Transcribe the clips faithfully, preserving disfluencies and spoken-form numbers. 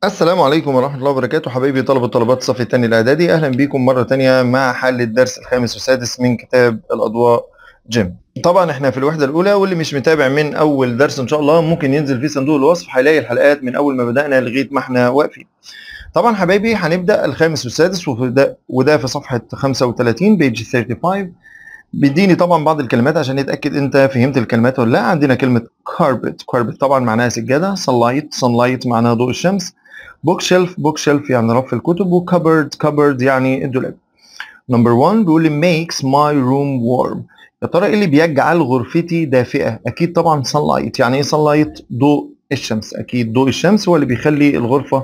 السلام عليكم ورحمة الله وبركاته حبايبي طلبة طلبات الصف الثاني الإعدادي، أهلا بيكم مرة تانية مع حل الدرس الخامس والسادس من كتاب الأضواء جيم. طبعا احنا في الوحدة الأولى، واللي مش متابع من أول درس إن شاء الله ممكن ينزل في صندوق الوصف هيلاقي الحلقات من أول ما بدأنا لغاية ما احنا واقفين. طبعا حبايبي هنبدأ الخامس والسادس وده, وده في صفحة خمسة وثلاثين بيج خمسة وثلاثين. بيديني طبعا بعض الكلمات عشان يتأكد انت فهمت الكلمات ولا لا. عندنا كلمة كاربت، كاربت طبعا معناها سجادة. sunlight، sunlight معناها ضوء الشمس. بوك شيلف، بوك شيلف يعني رف الكتب. وكبرد، كبرد يعني الدولاب. نمبر واحد بيقول لي makes my room warm. يا ترى ايه اللي بيجعل غرفتي دافئة؟ اكيد طبعا sunlight. يعني ايه sunlight؟ ضوء الشمس. اكيد ضوء الشمس هو اللي بيخلي الغرفة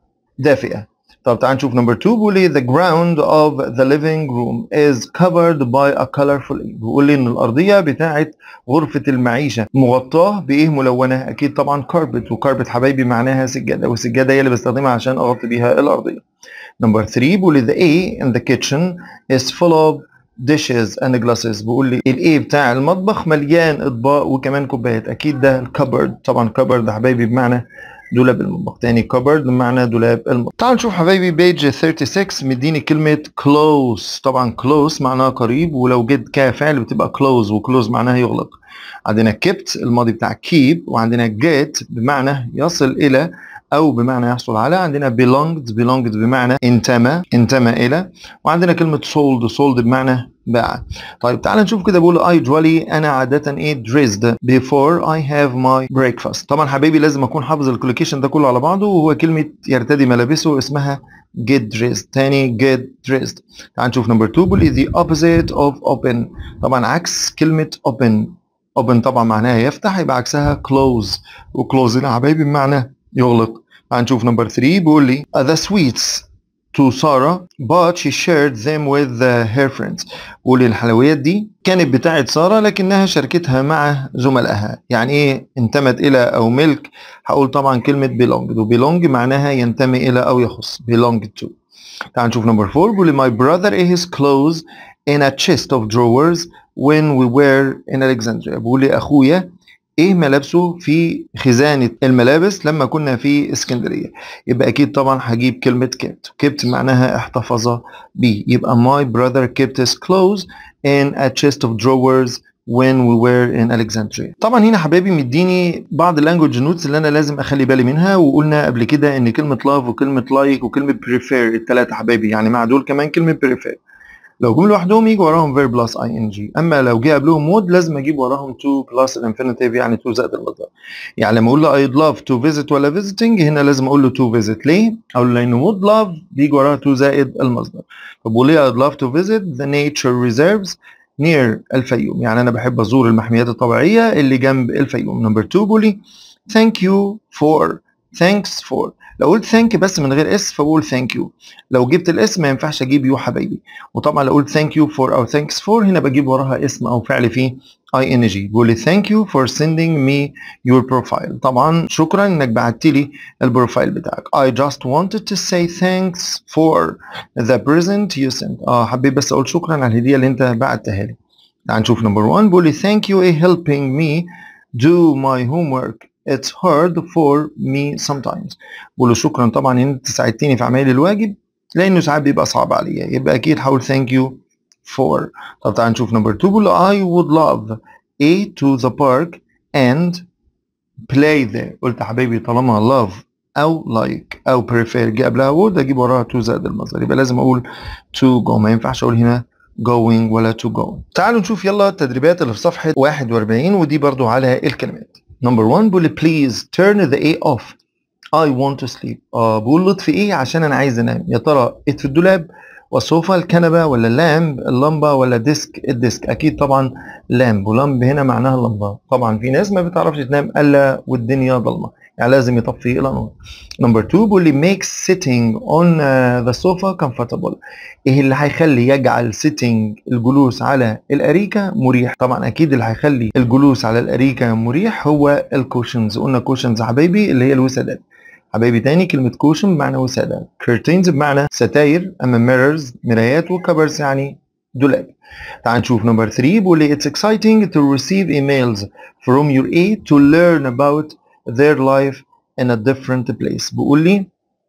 دافئة. طب تعال نشوف نمبر اتنين. بيقول لي the ground of the living room is covered by a colorful leaf. بيقول لي ان الارضيه بتاعه غرفه المعيشه مغطاه بايه؟ ملونه. اكيد طبعا carpet. وكاربت حبايبي معناها سجاده، والسجاده هي اللي بستخدمها عشان اغطي بيها الارضيه. نمبر تلاتة بيقول لي the A in the kitchen is full of dishes and glasses. بيقول لي الايه بتاع المطبخ مليان اطباق وكمان كوبايات. اكيد ده الكبرد. طبعا كبرد حبايبي بمعنى دولاب المطبخ. تاني كبرد بمعنى دولاب المطبخ. تعالوا نشوف حبايبي بيج ستة وثلاثين. مديني كلمة close. طبعا close معناها قريب، ولو جيت كفعل بتبقى close، وclose معناها يغلق. عندنا kept الماضي بتاع keep، وعندنا get بمعنى يصل إلى أو بمعنى يحصل على. عندنا belonged، belonged بمعنى انتمى، انتمى إلى. وعندنا كلمة sold، sold بمعنى باع. طيب تعال نشوف كده. بقول I usually أنا عادة إيه dressed before I have my breakfast. طبعا حبايبي لازم أكون حافظ الكولوكيشن ده كله على بعضه، وهو كلمة يرتدي ملابسه اسمها get dressed. تاني get dressed. تعال نشوف نمبر اتنين. بقول the opposite of open. طبعا عكس كلمة open. open طبعا معناها يفتح، يبقى عكسها close. وclose هنا حبايبي بمعنى يغلق. هنشوف نمبر تلاتة. بيقول لي the sweets to Sarah but she shared them with her friends. بيقول لي الحلويات دي كانت بتاعت سارة لكنها شاركتها مع زملائها. يعني ايه انتمت الى او ملك؟ هقول طبعا كلمة belonged، وبelong معناها ينتمي الى او يخص، belonged to. تعال نشوف نمبر أربعة. بيقول لي my brother his clothes in a chest of drawers when we were in Alexandria. بيقول لي اخويا ايه ملابسه في خزانة الملابس لما كنا في اسكندرية. يبقى اكيد طبعا هجيب كلمة kept. kept معناها احتفظ بيه. يبقى my brother kept his clothes in a chest of drawers when we were in Alexandria. طبعا هنا حبايبي مديني بعض اللانجوج نوتس اللي انا لازم اخلي بالي منها. وقلنا قبل كده ان كلمة love وكلمة like وكلمة prefer الثلاثة حبايبي يعني مع دول كمان كلمة prefer لو جم لوحدهم يجي وراهم verb plus ing. اما لو جه قبلهم mood لازم اجيب وراهم to plus الانفينيتيف يعني to زائد المصدر. يعني لما اقول له I'd love to visit ولا visiting هنا لازم اقول له to visit. ليه؟ اقول له لانه would love بيجي وراها to زائد المصدر. فبقول لي I'd love to visit the nature reserves near الفيوم. يعني انا بحب ازور المحميات الطبيعيه اللي جنب الفيوم. نمبر اتنين بقول لي thank you for، thanks for. لو قلت thank بس من غير اس فبقول thank you. لو جبت الاسم ما ينفعش اجيب يو حبايبي. وطبعا لو قلت thank you for او thanks for هنا بجيب وراها اسم او فعل فيه ing. بقول لي thank you for sending me your profile. طبعا شكرا انك بعت لي البروفايل بتاعك. I just wanted to say thanks for the present you sent. اه حبيت بس اقول شكرا على الهديه اللي انت بعتها لي. تعال نشوف نمبر واحد. بقول لي thank you for helping me do my homework. It's hard for me sometimes. بقول له شكرا طبعا ان انت ساعدتني في اعمال الواجب لانه ساعات بيبقى صعب عليا. يبقى اكيد هقول thank you for. طب تعال نشوف نمبر اتنين. بقول له I would love A to the park and play there. قلت حبايبي طالما love او like او prefer جه قبلها word اجيب وراها to زائد المصدر. يبقى لازم اقول to go، ما ينفعش اقول هنا going ولا to go. تعالوا نشوف يلا التدريبات اللي في صفحة واحد وأربعين ودي برضو على الكلمات. نمبر واحد بيقول لي please turn the A off. I want to sleep. اه بقول لطفي ايه عشان انا عايز انام. يا ترى ات في الدولاب والصوفة الكنبة ولا اللامب اللمبة ولا ديسك الديسك؟ اكيد طبعا لامب، ولامب هنا معناها اللمبة. طبعا في ناس ما بتعرفش تنام الا والدنيا ضلمة يعني لازم يطفي الانوار. نمبر اتنين بيقول لي make sitting on the sofa comfortable. ايه اللي هيخلي يجعل sitting الجلوس على الاريكة مريح؟ طبعا اكيد اللي هيخلي الجلوس على الاريكة مريح هو الكوشنز. قلنا كوشنز حبايبي اللي هي الوسادات. حبايبي تاني كلمة كوشن بمعنى وسادة، curtains بمعنى ستاير، أما mirrors مرايات، وكبرز يعني دولاب. تعال نشوف نمبر تلاتة. بيقول لي it's exciting to receive emails from your A to learn about their life in a different place. بيقول لي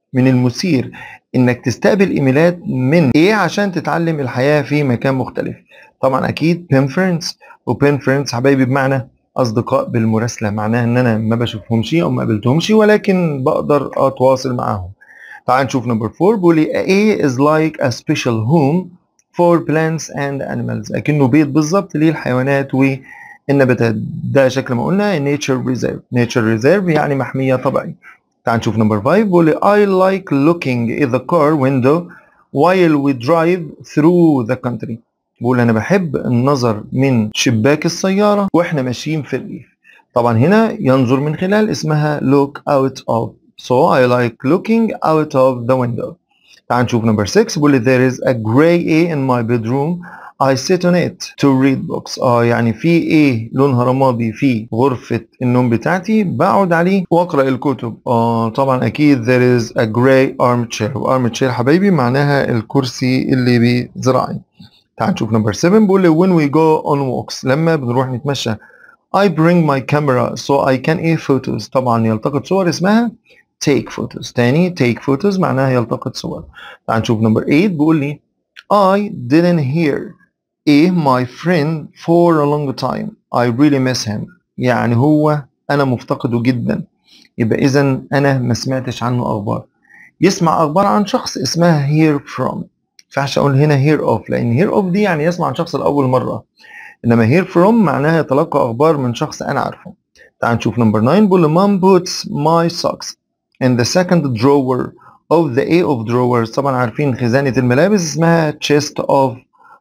من المثير انك تستقبل ايميلات من ايه عشان تتعلم الحياة في مكان مختلف. طبعا اكيد pen friends، و pen friends حبايبي بمعنى اصدقاء بالمراسلة، معناها ان انا ما بشوفهمش او ما قابلتهمش ولكن بقدر اتواصل معاهم. تعال نشوف نمبر فور، بيقول لي A is like a special home for plants and animals، اكنه بيت بالظبط للحيوانات والنباتات. ده شكل ما قلنا nature reserve. nature reserve يعني محمية طبيعية. تعال نشوف نمبر خمسة، بيقول لي I like looking in the car window while we drive through the country. بيقول انا بحب النظر من شباك السيارة واحنا ماشيين في الريف. طبعا هنا ينظر من خلال اسمها look out of. So I like looking out of the window. تعال نشوف نمبر ستة، بيقول لي there is a gray A in my bedroom I sit on it to read books. اه يعني في ايه لونها رمادي في غرفة النوم بتاعتي بقعد عليه واقرأ الكتب. اه طبعا اكيد there is a gray armchair. armchair حبايبي معناها الكرسي اللي بذراعي. تعال نشوف نمبر سبعة، بيقول لي when we go on walks، لما بنروح نتمشى I bring my camera so I can take photos. طبعا يلتقط صور اسمها take photos. تاني take photos معناها يلتقط صور. تعال نشوف نمبر ثمانية، بيقول لي I didn't hear A my friend for a long time I really miss him. يعني هو أنا مفتقده جدا، يبقى إذا أنا ما سمعتش عنه أخبار. يسمع أخبار عن شخص اسمها hear from. ما ينفعش أقول هنا hear of، لأن hear of دي يعني يسمع عن شخص لأول مرة، إنما hear from معناها يتلقى أخبار من شخص أنا عارفه. تعال نشوف نمبر تسعة، بيقول mom puts my socks in the second drawer of the A of drawers. طبعا عارفين خزانة الملابس اسمها chest of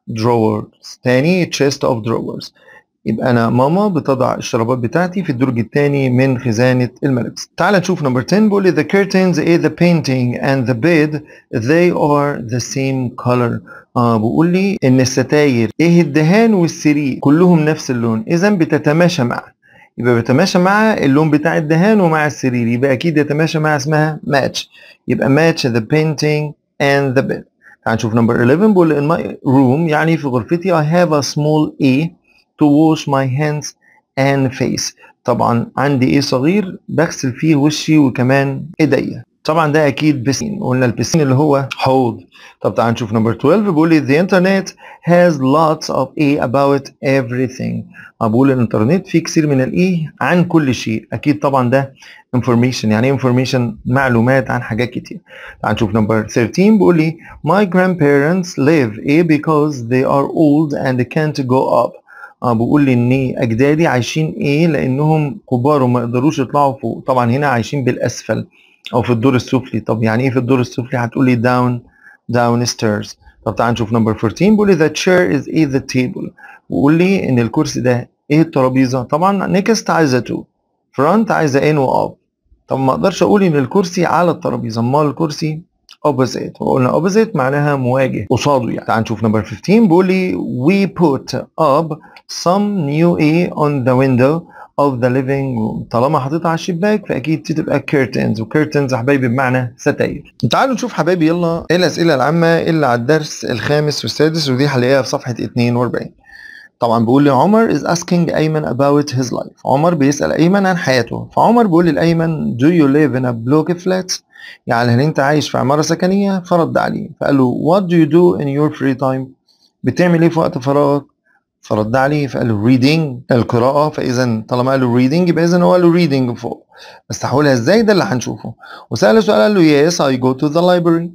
drawers. تاني chest of drawers. يبقى أنا ماما بتضع الشرابات بتاعتي في الدرج الثاني من خزانة الملابس. تعال نشوف نمبر عشرة، بيقول لي the curtains is the painting and the bed they are the same color. اه بيقول لي إن الستاير إيه الدهان والسرير كلهم نفس اللون، إذا بتتماشى مع، يبقى بيتماشى مع اللون بتاع الدهان ومع السرير، يبقى أكيد يتماشى مع اسمها match. يبقى match the painting and the bed. تعال نشوف نمبر حداشر، بيقول لي in my room يعني في غرفتي I have a small A to wash my hands and face. طبعا عندي ايه صغير بغسل فيه وشي وكمان ايديا. طبعا ده اكيد بسين، قلنا البسين اللي هو حوض. طب تعال نشوف نمبر اتناشر، بيقول لي the internet has lots of A about everything. بقول الانترنت فيه كثير من الايه عن كل شيء، اكيد طبعا ده information. يعني ايه information؟ معلومات عن حاجات كتير. تعال نشوف نمبر تلتاشر، بيقول لي my grandparents live A because they are old and can't go up. اه بيقول لي ان اجدادي عايشين ايه لانهم كبار وما يقدروش يطلعوا فوق. طبعا هنا عايشين بالاسفل او في الدور السفلي. طب يعني ايه في الدور السفلي؟ هتقول لي down down stairs. طب تعال نشوف نمبر اربعتاشر، بيقول لي the chair is a the table. وقول لي ان الكرسي ده ايه الترابيزه. طبعا next عايزه to، front عايزه in و up. طب ما اقدرش اقول ان الكرسي على الترابيزه، امال الكرسي opposite. وقلنا opposite معناها مواجه قصاده يعني. تعال نشوف نمبر خمستاشر، بيقول لي we put up some new A on the window of the living room. طالما حطيتها على الشباك فاكيد تبقى curtains، و curtains حبايبي بمعنى ستاير. تعالوا نشوف حبايبي يلا ايه الاسئله العامه اللي على الدرس الخامس والسادس، ودي هنلاقيها في صفحه اتنين واربعين. طبعا بيقول لي عمر is asking أيمن about his life. عمر بيسأل أيمن عن حياته، فعمر بيقول لي لأيمن do you live in a block flat؟ يعني هل أنت عايش في عمارة سكنية؟ فرد عليه فقال له what do you do in your free time؟ بتعمل إيه في وقت فراغك؟ فرد عليه فقال له reading القراءة. فإذا طالما قال له reading يبقى إذا هو قال له reading فوق، بس هقولها إزاي ده اللي هنشوفه. وسأله سؤال قال له yes I go to the library.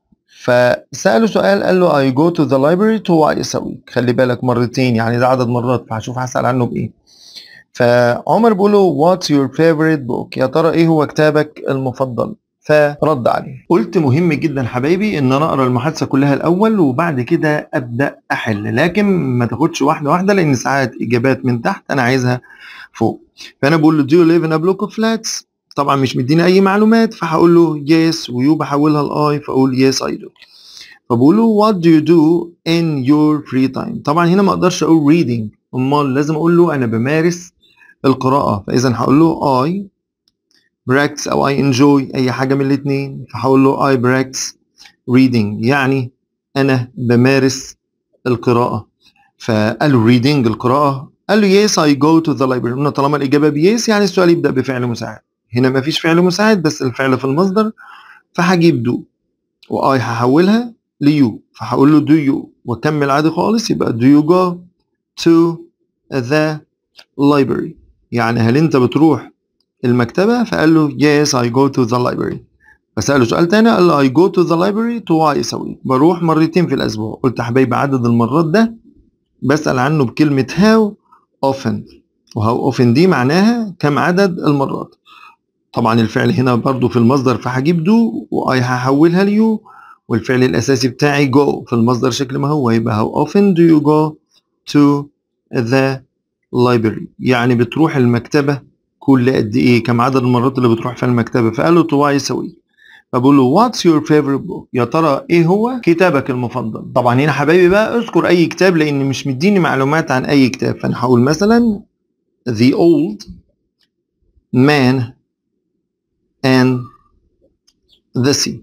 فسأله سؤال قال له I go to the library twice a week. خلي بالك مرتين يعني ده عدد مرات، فهشوف هسأل عنه بإيه. فعمر بيقول له what's your favorite book؟ يا ترى إيه هو كتابك المفضل؟ فرد عليه. قلت مهم جدا حبايبي إن أنا أقرأ المحادثة كلها الأول وبعد كده أبدأ أحل، لكن ما تاخدش واحدة واحدة لأن ساعات إجابات من تحت أنا عايزها فوق. فأنا بقول له do you live in a block of flats؟ طبعا مش مديني اي معلومات فهقول له yes ويو بحولها لاي فاقول yes I do. فبقول له what do you do in your free time؟ طبعا هنا ما اقدرش اقول reading، امال لازم اقول له انا بمارس القراءة، فاذا هقول له I practice او I enjoy اي حاجة من الاثنين، فهقول له I practice reading يعني انا بمارس القراءة. فقال له reading القراءة، قال له yes I go to the library. طالما الاجابة بيس يعني السؤال يبدأ بفعل مساعد. هنا ما فيش فعل مساعد بس الفعل في المصدر فهجيب دو واي هحولها ليو فهقول له do you واكمل عادي خالص. يبقى do you go to the library، يعني هل انت بتروح المكتبة؟ فقال له yes I go to the library. فسأله سؤال تاني قال له I go to the library twice a week، بروح مرتين في الأسبوع. قلت يا حبايبي عدد المرات ده بسأل عنه بكلمة how often، وهاو often دي معناها كم عدد المرات. طبعا الفعل هنا برضو في المصدر فهجيب do وأي هحولها ليو، والفعل الأساسي بتاعي go في المصدر شكل ما هو، يبقى how often do you go to the library، يعني بتروح المكتبة كل قد إيه، كم عدد المرات اللي بتروح في المكتبة. فقال له twice a week. فبقول له what's your favorite book، يا ترى إيه هو كتابك المفضل. طبعا هنا حبايبي بقى اذكر أي كتاب لأن مش مديني معلومات عن أي كتاب، فأنا هقول مثلا The Old Man and the Sea،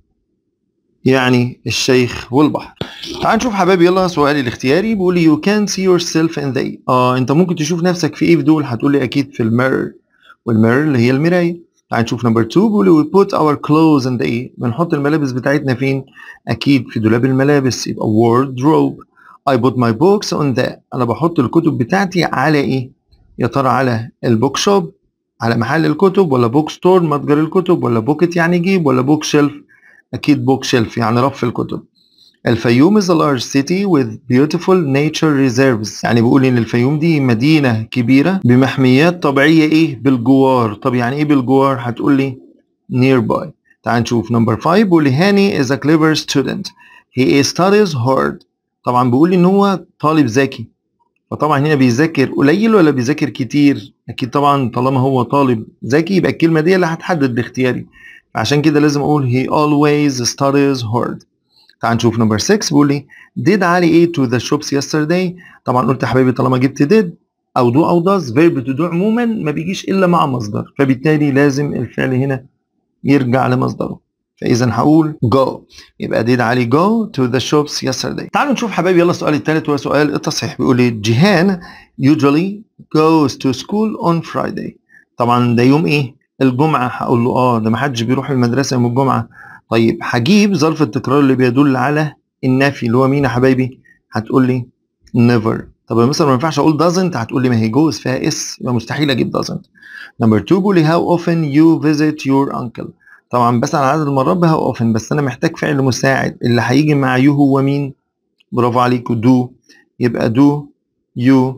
يعني الشيخ والبحر. تعال نشوف حبايبي يلا سؤالي الاختياري. بيقول لي you can see yourself in the اه انت ممكن تشوف نفسك في ايه في دول؟ هتقول لي اكيد في الميرور، والميرور اللي هي المرايه. تعال نشوف نمبر اتنين. بيقول لي we put our clothes in the ايه، بنحط الملابس بتاعتنا فين؟ اكيد في دولاب الملابس، يبقى wardrobe. I put my books on the، انا بحط الكتب بتاعتي على ايه؟ يا ترى على البوك شوب، على محل الكتب، ولا بوك ستور متجر الكتب، ولا بوكت يعني جيب، ولا بوك شيلف؟ اكيد بوك شيلف يعني رف الكتب. الفيوم is a large city with beautiful nature reserves، يعني بيقول ان الفيوم دي مدينة كبيرة بمحميات طبيعية ايه بالجوار. طب يعني ايه بالجوار؟ هتقول لي nearby. تعال نشوف نمبر خمسة. بيقول لي هاني is a clever student he studies hard. طبعا بيقول لي ان هو طالب ذكي، فطبعا هنا بيذاكر قليل ولا بيذاكر كتير؟ اكيد طبعا طالما هو طالب ذكي يبقى الكلمة دي اللي هتحدد باختياري، عشان كده لازم اقول he always studies hard. تعال نشوف نمبر ستة. بيقول لي did علي ايه to the shops yesterday. طبعا قلت يا حبايبي طالما جبت did او do او does verb to do عموما ما بيجيش الا مع مصدر، فبالتالي لازم الفعل هنا يرجع لمصدره، فاذا هقول go. يبقى did علي go to the shops yesterday. تعالوا نشوف حبايبي يلا السؤال الثالث وهو سؤال التصحيح. بيقول لي جيهان usually goes to school on Friday. طبعا ده يوم ايه؟ الجمعة. هقول له اه ده ما حدش بيروح المدرسة يوم الجمعة. طيب هجيب ظرف التكرار اللي بيدل على النفي اللي هو مين يا حبايبي؟ هتقول لي never. طب مثلا ما ينفعش اقول doesn't، هتقول لي ما هي جوز فيها اس، يبقى مستحيل اجيب doesn't. نمبر اتنين بيقول لي how often you visit your uncle. طبعا بسأل عن عدد المرات ب how often، بس انا محتاج فعل مساعد اللي هيجي مع you هو مين؟ برافو عليكوا do. يبقى do you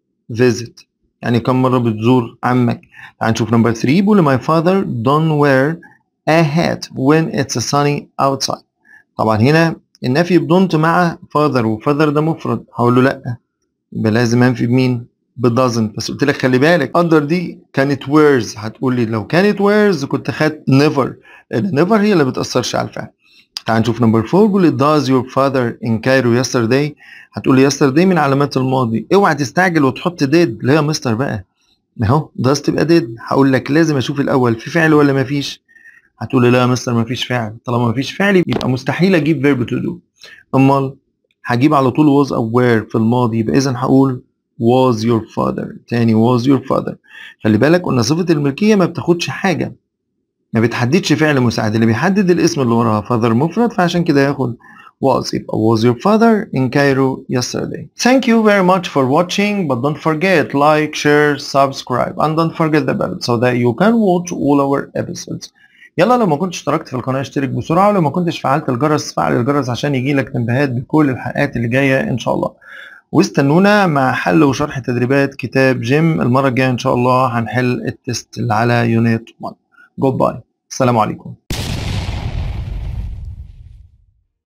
visit، يعني كم مرة بتزور عمك. تعال نشوف نمبر تلاتة. بيقول لي my father don't wear a hat when it's sunny outside. طبعا هنا النفي بدونت مع father، وfather ده مفرد، هقول له لا، يبقى لازم انفي بمين؟ ب doesn't. بس قلت لك خلي بالك under دي كانت wears، هتقول لي لو كانت wears كنت خدت never، لان never هي اللي بتأثرش على الفعل. تعال نشوف نمبر أربعة. بيقول لي does your father in Cairo yesterday. هتقول لي yesterday من علامات الماضي، اوعى تستعجل وتحط did اللي هي مستر بقى، اهو does تبقى did. هقول لك لازم اشوف الاول في فعل ولا مفيش. هتقول لي لا يا مستر مفيش فعل. طالما مفيش فعل يبقى مستحيل اجيب verb to do، امال هجيب على طول was او were في الماضي، يبقى اذا هقول was your father. تاني was your father. خلي بالك قلنا صفة الملكية ما بتاخدش حاجة، ما بتحددش فعل مساعد، اللي بيحدد الاسم اللي وراها. father مفرد فعشان كده ياخد was، يبقى was your father in Cairo yesterday. Thank you very much for watching, but don't forget like, share, subscribe and don't forget the bell so that you can watch all our episodes. يلا لو ما كنتش اشتركت في القناة اشترك بسرعة، ولو ما كنتش فعلت الجرس فعل الجرس عشان يجيلك تنبيهات بكل الحلقات اللي جاية ان شاء الله. واستنونا مع حل وشرح تدريبات كتاب جيم. المرة الجاية ان شاء الله هنحل التست اللي على يونت واحد. جود باي، السلام عليكم.